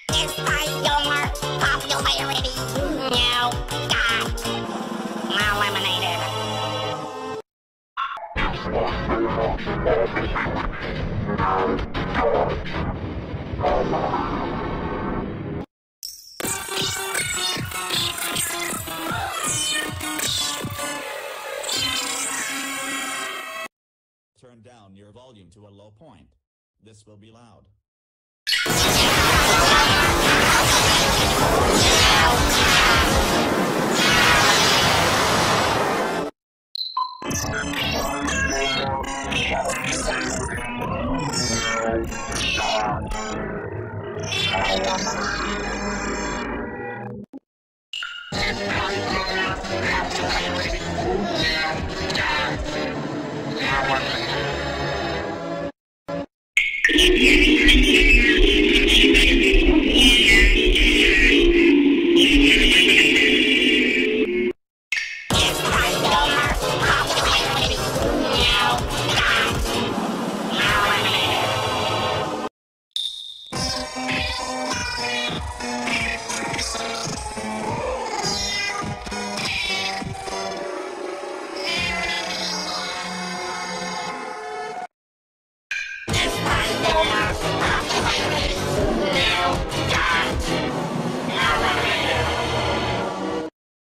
Despite your popularity, you got eliminated. Turn down your volume to a low point. This will be loud.